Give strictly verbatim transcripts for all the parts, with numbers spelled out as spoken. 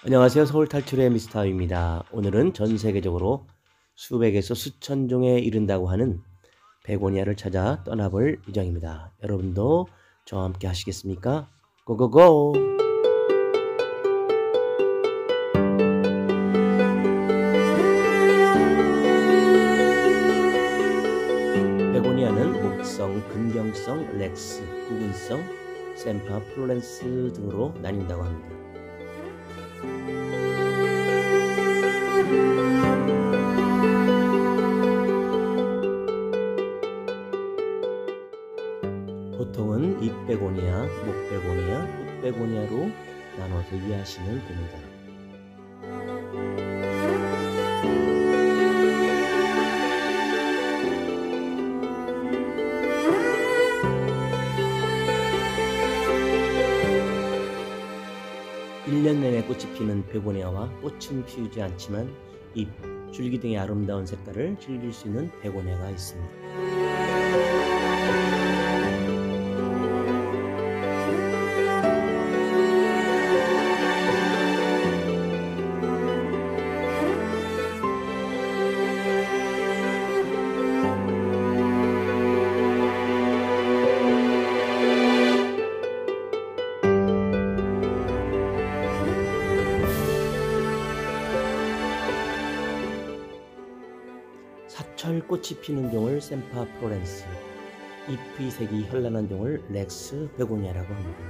안녕하세요. 서울 탈출의 미스터입니다. 오늘은 전 세계적으로 수백에서 수천 종에 이른다고 하는 베고니아를 찾아 떠나볼 예정입니다. 여러분도 저와 함께 하시겠습니까? 고고고! 베고니아는 목성, 근경성, 렉스, 구근성, 샘파, 플로렌스 등으로 나뉜다고 합니다. 보통은 잎베고니아, 목베고니아, 꽃베고니아로 나눠서 이해하시면 됩니다. 일 년 내내 꽃이 피는 베고니아와 꽃은 피우지 않지만 잎, 줄기 등의 아름다운 색깔을 즐길 수 있는 베고니아가 있습니다. 사철 꽃이 피는 종을 샘파 플로렌스, 잎의 색이 현란한 종을 렉스 베고니아라고 합니다.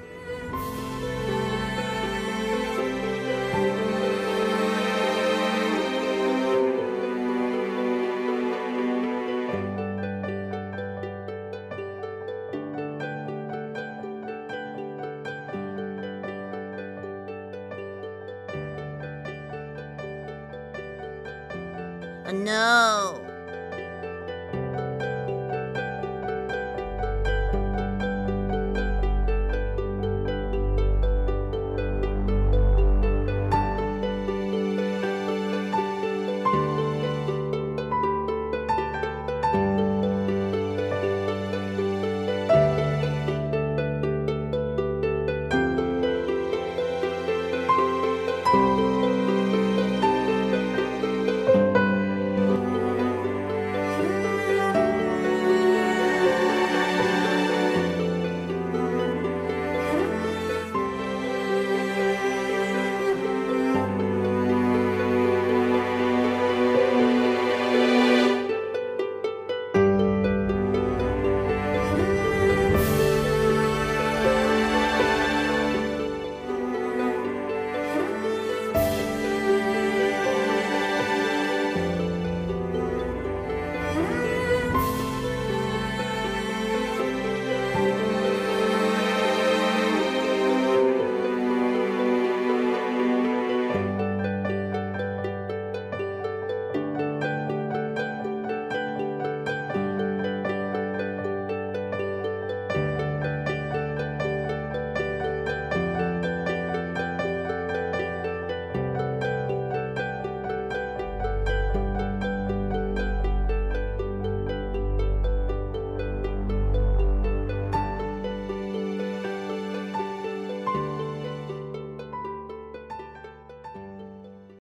Oh, no.